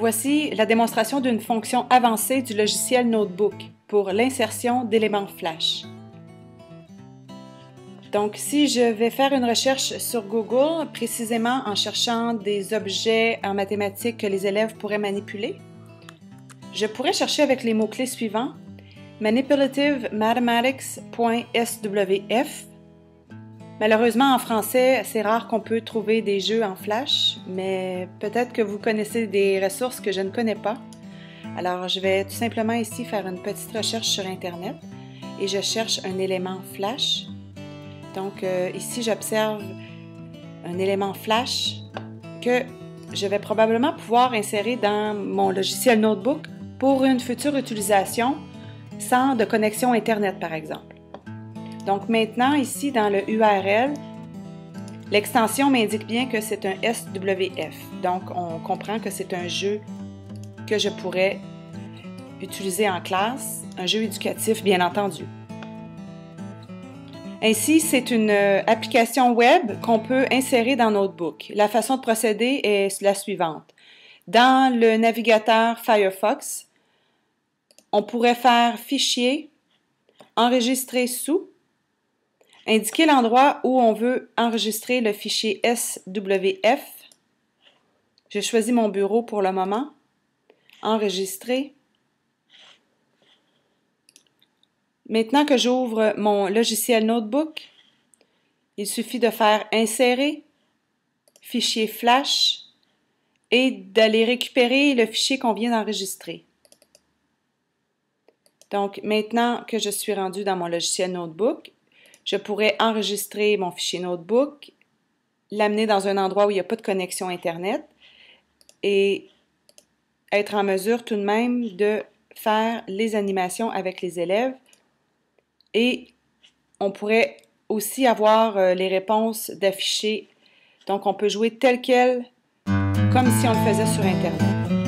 Voici la démonstration d'une fonction avancée du logiciel Notebook pour l'insertion d'éléments Flash. Donc, si je vais faire une recherche sur Google, précisément en cherchant des objets en mathématiques que les élèves pourraient manipuler, je pourrais chercher avec les mots-clés suivants: manipulativemathematics.swf. Malheureusement, en français, c'est rare qu'on peut trouver des jeux en Flash, mais peut-être que vous connaissez des ressources que je ne connais pas. Alors, je vais tout simplement ici faire une petite recherche sur Internet et je cherche un élément Flash. Donc, ici, j'observe un élément Flash que je vais probablement pouvoir insérer dans mon logiciel Notebook pour une future utilisation sans de connexion Internet, par exemple. Donc maintenant, ici dans le URL, l'extension m'indique bien que c'est un SWF. Donc on comprend que c'est un jeu que je pourrais utiliser en classe, un jeu éducatif bien entendu. Ainsi, c'est une application web qu'on peut insérer dans Notebook. La façon de procéder est la suivante. Dans le navigateur Firefox, on pourrait faire Fichier, Enregistrer sous, indiquer l'endroit où on veut enregistrer le fichier SWF. Je choisis mon bureau pour le moment. Enregistrer. Maintenant que j'ouvre mon logiciel Notebook, il suffit de faire Insérer, Fichier Flash et d'aller récupérer le fichier qu'on vient d'enregistrer. Donc, maintenant que je suis rendu dans mon logiciel Notebook, je pourrais enregistrer mon fichier Notebook, l'amener dans un endroit où il n'y a pas de connexion Internet et être en mesure tout de même de faire les animations avec les élèves. Et on pourrait aussi avoir les réponses d'afficher. Donc, on peut jouer tel quel, comme si on le faisait sur Internet.